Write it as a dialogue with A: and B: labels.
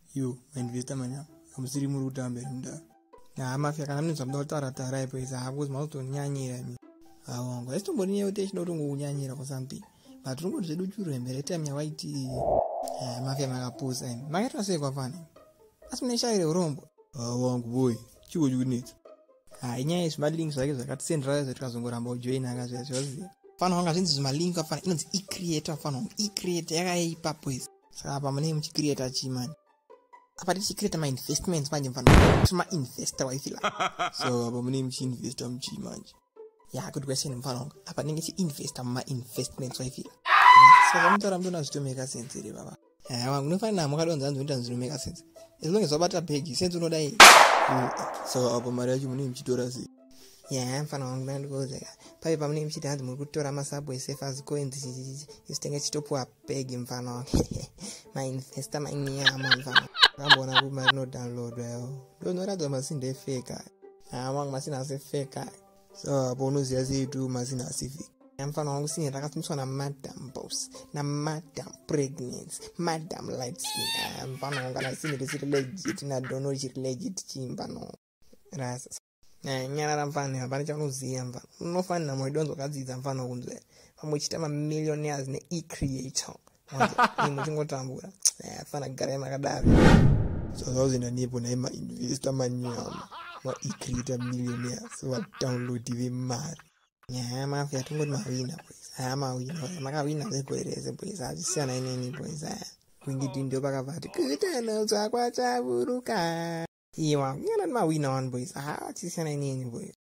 A: You investor manyama. Amusiri muri utambe mda. Na mafia kana mnzi mda tara tara ipo isa hakuzi mauto nyanyira mi. Awongo. Esitombo niye uteshi no tungu unyanyira kwa something. But tungu tuzedu churu embere time ya white. Mafia makapusa. Maketwa se kwa fani. Asimuneshaire urombo. Awongo boy. Chiwo junit. Inyaya izvimalinks zvake zvakatisendera zvatikazongoramba ujoina akazviziva. Fana wanga zvinzi zvimalink afana inonzi icreator fana icreator yakaipa boys. Saka apa mune muchicreator chimani. Apa tichicreator ma-investments manje mfana kuti ma-investor waifila. So apa mune muchi-investor muchimanje. Ya good question mfana wanga. Apa ninge chi-investor ma-investments waifila. Saka mutaura mtona zvitomeka sense ere baba. Wangu unofanira mwakadonza hanzi unoita zvinomeka sense. As long as wabata bag sense unodai. So apa mari yacho mune muchitora sei? Mfana wangu ndandikuuza paipa pamune muchiti hanzi muri kutora masubway surfers coins isitenge chitopuwa bag mfana wangu. Ma-investor manyama mfana. Ngambona kuti mari no download yawo. Ndonoratidza masinde efake. Wangu masina ase fake. So apa unoziva sei tu masina ase fake. Mfana wangu sine rakasimiswa na madam boss, na madam pregnancy, madam light skin. Mfana wangu kana sine risiri legit na dono chiri legit chimbano. Rasa. Nyara mfana hapana chakuziya mfana. Unofanira mwidonzo kadzidza mfana kunzwe. Pamuchita ma-millionaires ne-e-creator. Ni muchingotambura. Mfana gara makadaro. So thousand nipo na ma-investor manyama. Ma-e-creator millionaires. So wa-download ive mari. Mafia tungoti mawina boys. Mawina. Makawina zegoereze boys. Azisiyana inini boys. Wingiti ndio pakavati. Kutano zvakwachaburuka. Iwa, ngana mawina one boys. Azisiyana inini boys.